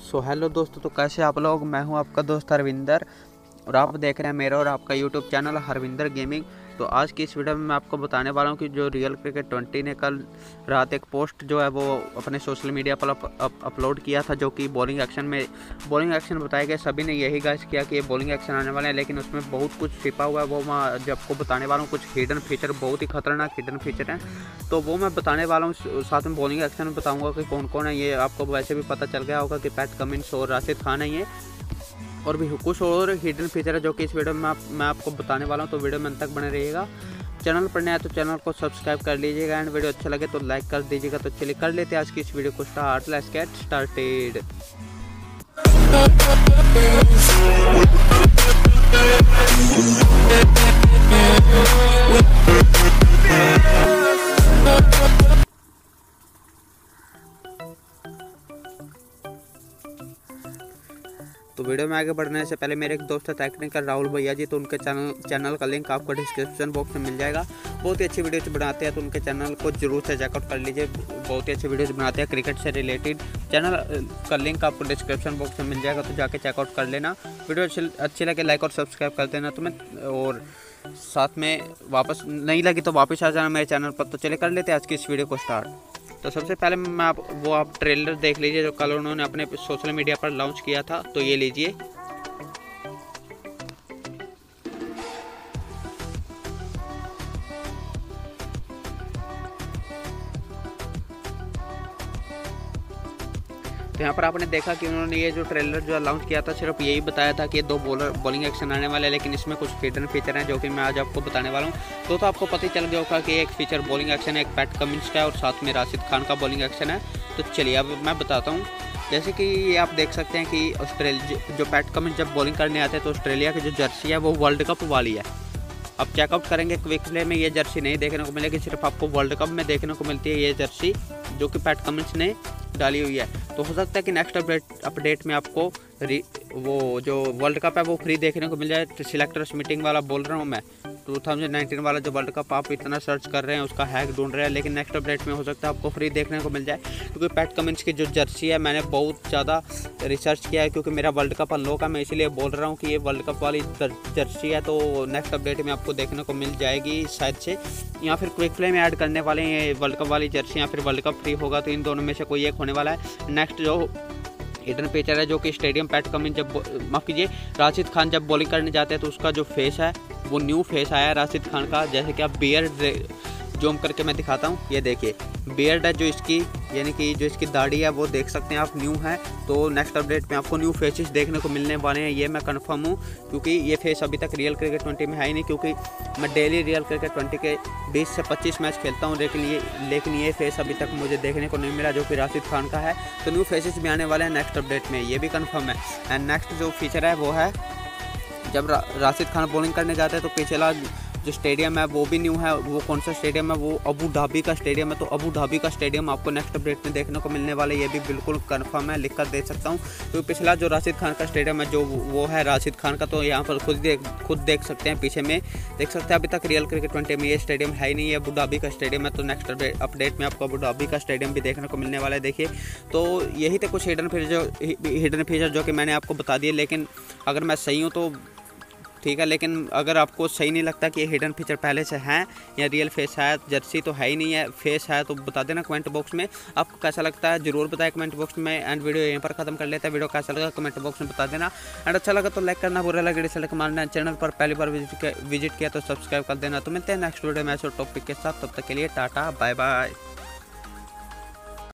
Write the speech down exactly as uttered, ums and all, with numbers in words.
So hello दोस्तों, तो कैसे आप लोग। मैं हूं आपका दोस्त हरविंदर और आप देख रहे हैं मेरा और आपका यूट्यूब चैनल हरविंदर गेमिंग। तो आज की इस वीडियो में मैं आपको बताने वाला हूं कि जो रियल क्रिकेट ट्वेंटी ने कल रात एक पोस्ट जो है वो अपने सोशल मीडिया पर अप, अप, अपलोड किया था, जो कि बॉलिंग एक्शन में बॉलिंग एक्शन बताया गया। सभी ने यही गाइस किया कि ये बॉलिंग एक्शन आने वाले हैं, लेकिन उसमें बहुत कुछ छिपा हुआ है। वो मैं जब आपको बताने वाला हूँ, कुछ हिडन फीचर, बहुत ही खतरनाक हिडन फीचर हैं, तो वो मैं बताने वाला हूँ। साथ में बॉलिंग एक्शन में बताऊँगा कि कौन कौन है। ये आपको वैसे भी पता चल गया होगा कि पैट कमिंस और राशिद खान है ये, और भी कुछ और हिडन फीचर है जो कि इस वीडियो में आप, मैं आपको बताने वाला हूं। तो वीडियो में अंत तक बने रहिएगा। चैनल पर नया तो चैनल को सब्सक्राइब कर लीजिएगा एंड वीडियो अच्छा लगे तो लाइक कर दीजिएगा। तो चलिए कर लेते हैं आज की इस वीडियो को स्टार्ट। Let's get started. तो वीडियो में आगे बढ़ने से पहले मेरे एक दोस्त है टेक्निकल राहुल भैया जी, तो उनके चैनल चैनल का लिंक आपको डिस्क्रिप्शन बॉक्स में मिल जाएगा। बहुत ही अच्छी वीडियोज बनाते हैं, तो उनके चैनल को जरूर से चेकआउट कर लीजिए। बहुत ही अच्छी वीडियोज बनाते हैं क्रिकेट से रिलेटेड। चैनल का लिंक आपको डिस्क्रिप्शन बॉक्स में मिल जाएगा, तो जाके चेकआउट कर लेना। वीडियो अच्छी अच्छी लगे लाइक और सब्सक्राइब कर देना तुम्हें, और साथ में वापस नहीं लगी तो वापस आ जाना मेरे चैनल पर। तो चले कर लेते हैं आज की इस वीडियो को स्टार्ट। तो सबसे पहले मैं आप वो आप ट्रेलर देख लीजिए जो कल उन्होंने अपने सोशल मीडिया पर लॉन्च किया था। तो ये लीजिए। तो यहाँ पर आपने देखा कि उन्होंने ये जो ट्रेलर जो लॉन्च किया था, सिर्फ यही बताया था कि दो बॉलर बॉलिंग एक्शन आने वाले हैं, लेकिन इसमें कुछ हिडन फीचर हैं जो कि मैं आज आपको बताने वाला हूँ। तो तो आपको पता ही चल गया होगा कि एक फीचर बॉलिंग एक्शन है, एक पैट कमिंस का है, और साथ में राशिद खान का बॉलिंग एक्शन है। तो चलिए अब मैं बताता हूँ। जैसे कि ये आप देख सकते हैं कि ऑस्ट्रेलिया जो पैट कमिंस जब बॉलिंग करने आते हैं तो ऑस्ट्रेलिया की जो जर्सी है वो वर्ल्ड कप वाली है। अब चेकआउट करेंगे क्विक प्ले में ये जर्सी नहीं देखने को मिलेगी, सिर्फ आपको वर्ल्ड कप में देखने को मिलती है ये जर्सी जो कि पैट कमिंस ने डाली हुई है। तो हो सकता है कि नेक्स्ट अपडेट अपडेट में आपको वो जो वर्ल्ड कप है वो फ्री देखने को मिल जाए। तो सिलेक्टर्स मीटिंग वाला बोल रहा हूँ मैं, दो हज़ार उन्नीस वाला जो वर्ल्ड कप आप इतना सर्च कर रहे हैं उसका हैक ढूंढ रहे हैं, लेकिन नेक्स्ट अपडेट में हो सकता है आपको फ्री देखने को मिल जाए। क्योंकि पैट कमिंस की जो जर्सी है मैंने बहुत ज़्यादा रिसर्च किया है, क्योंकि मेरा वर्ल्ड कप अनलॉक है। मैं इसीलिए बोल रहा हूँ कि ये वर्ल्ड कप वाली जर्सी है, तो नेक्स्ट अपडेट में आपको देखने को मिल जाएगी शायद से, या फिर क्विक प्ले में ऐड करने वाले हैं वर्ल्ड कप वाली जर्सी, या फिर वर्ल्ड कप फ्री होगा। तो इन दोनों में से कोई एक होने वाला है। नेक्स्ट जो हिडन फीचर है जो कि स्टेडियम पैट कमिंस जब माफ़ कीजिए राशिद खान जब बॉलिंग करने जाते हैं तो उसका जो फेस है वो न्यू फेस आया है राशिद खान का। जैसे कि आप बियर्ड जूम करके मैं दिखाता हूँ, ये देखिए बियर्ड है जो इसकी, यानी कि जो इसकी दाढ़ी है वो देख सकते हैं आप न्यू है। तो नेक्स्ट अपडेट में आपको न्यू फेसेस देखने को मिलने वाले हैं, ये मैं कंफर्म हूँ, क्योंकि ये फेस अभी तक रियल क्रिकेट ट्वेंटी में है ही नहीं। क्योंकि मैं डेली रियल क्रिकेट ट्वेंटी के बीस से पच्चीस मैच खेलता हूँ, लेकिन ये लेकिन ये फेस अभी तक मुझे देखने को नहीं मिला जो कि राशिद खान का है। तो न्यू फेसेस भी आने वाले हैं नेक्स्ट अपडेट में, ये भी कन्फर्म है। एंड नेक्स्ट जो फीचर है वो है जब रा, राशिद खान बॉलिंग करने जाते हैं तो पिछला जो स्टेडियम है वो भी न्यू है। वो कौन सा स्टेडियम है? वो अबू धाबी का स्टेडियम है। तो अबू धाबी का स्टेडियम आपको नेक्स्ट अपडेट में देखने को मिलने वाला है, ये भी बिल्कुल कंफर्म है, लिख कर दे सकता हूँ। तो पिछला जो राशिद खान का स्टेडियम है जो वो है राशिद खान का, तो यहाँ पर खुद देख खुद देख सकते हैं, पीछे में देख सकते हैं। अभी तक रियल क्रिकेट ट्वेंटी में ये स्टेडियम है ही नहीं, है अबू धाबी का स्टेडियम है। तो नेक्स्ट अपडेट में आपको अबू धाबी का स्टेडियम भी देखने को मिलने वाला है। देखिए, तो यही थे कुछ हिडन फीचर जो हिडन फीचर जो कि मैंने आपको बता दिए। लेकिन अगर मैं सही हूँ तो ठीक है, लेकिन अगर आपको सही नहीं लगता कि ये हिडन फीचर पहले से हैं या रियल फेस है, जर्सी तो है ही नहीं है, फेस है, तो बता देना कमेंट बॉक्स में आपको कैसा लगता है, जरूर बताएं कमेंट बॉक्स में। एंड वीडियो यहीं पर खत्म कर लेते हैं। वीडियो कैसा लगा कमेंट बॉक्स में बता देना। एंड अच्छा लगा तो लाइक करना, बुरा लगा डिसलाइक मारना। चैनल पर पहली बार विजिट विजिट किया तो सब्सक्राइब कर देना। तो मिलते हैं नेक्स्ट वीडियो में ऐसे टॉपिक के साथ, तब तक के लिए टाटा बाय बाय।